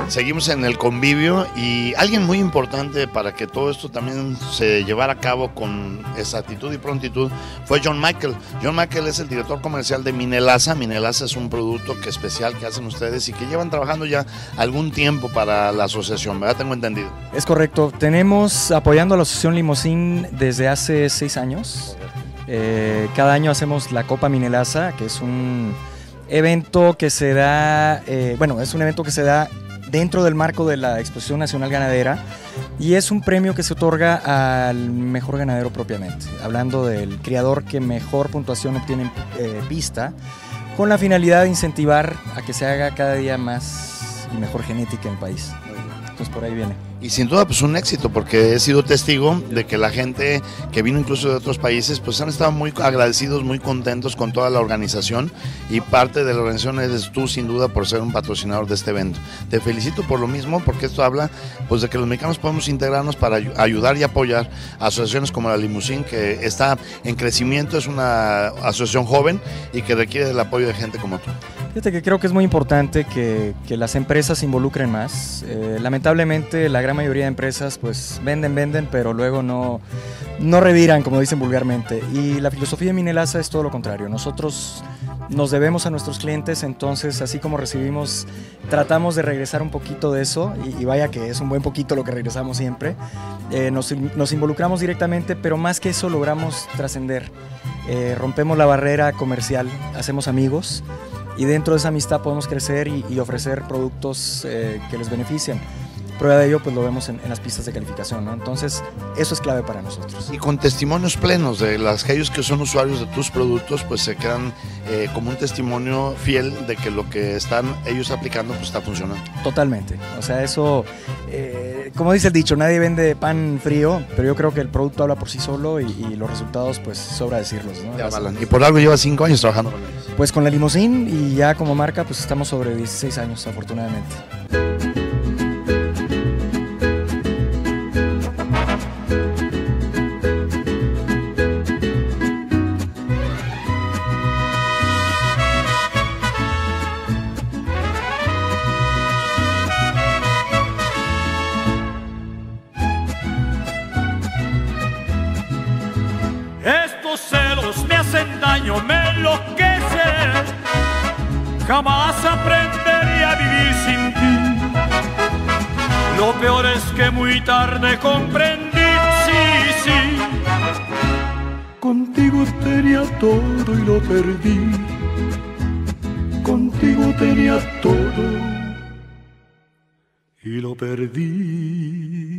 Seguimos en el convivio y alguien muy importante para que todo esto también se llevara a cabo con exactitud y prontitud fue John Michael. John Michael es el director comercial de Minelasa. Minelasa es un producto especial que hacen ustedes y que llevan trabajando ya algún tiempo para la asociación, ¿verdad? Tengo entendido. Es correcto. Tenemos apoyando a la Asociación Limousin desde hace 6 años. Cada año hacemos la Copa Minelasa, que es un evento que se da, es un evento que se da dentro del marco de la Exposición Nacional Ganadera y es un premio que se otorga al mejor ganadero propiamente, hablando del criador que mejor puntuación obtiene en pista, con la finalidad de incentivar a que se haga cada día más y mejor genética en el país. Entonces por ahí viene. Y sin duda pues un éxito, porque he sido testigo de que la gente que vino incluso de otros países pues han estado muy agradecidos, muy contentos con toda la organización, y parte de la organización eres tú sin duda por ser un patrocinador de este evento. Te felicito por lo mismo, porque esto habla pues de que los mexicanos podemos integrarnos para ayudar y apoyar a asociaciones como la Limousin, que está en crecimiento, es una asociación joven y que requiere del apoyo de gente como tú. Fíjate que creo que es muy importante que las empresas se involucren más. Lamentablemente la gran mayoría de empresas pues venden, pero luego no reviran, como dicen vulgarmente. Y la filosofía de Minelasa es todo lo contrario. Nosotros nos debemos a nuestros clientes, entonces así como recibimos, tratamos de regresar un poquito de eso, y vaya que es un buen poquito lo que regresamos siempre. Nos involucramos directamente, pero más que eso logramos trascender. Rompemos la barrera comercial, hacemos amigos, y dentro de esa amistad podemos crecer y ofrecer productos que les benefician. Prueba de ello pues lo vemos en las pistas de calificación, ¿no? Entonces eso es clave para nosotros. Y con testimonios plenos de aquellos que son usuarios de tus productos, pues se quedan como un testimonio fiel de que lo que están ellos aplicando pues está funcionando. Totalmente, o sea eso, como dice el dicho, nadie vende pan frío, pero yo creo que el producto habla por sí solo y los resultados pues sobra decirlos, ¿no? Y por algo llevas 5 años trabajando con ellos. Pues con la Limousin, y ya como marca pues estamos sobre 16 años afortunadamente. Estos celos me hacen daño, me enloquecen. Jamás aprendería a vivir sin ti. Lo peor es que muy tarde comprendí, sí. Contigo tenía todo y lo perdí. Contigo tenía todo y lo perdí.